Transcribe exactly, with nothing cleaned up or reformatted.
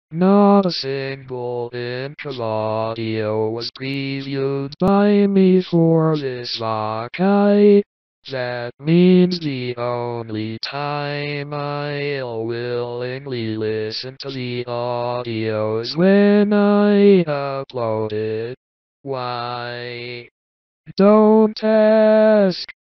Not a single inch of audio was previewed by me for this Vakai. That means the only time I'll willingly listen to the audio is when I upload it. Why? Don't ask.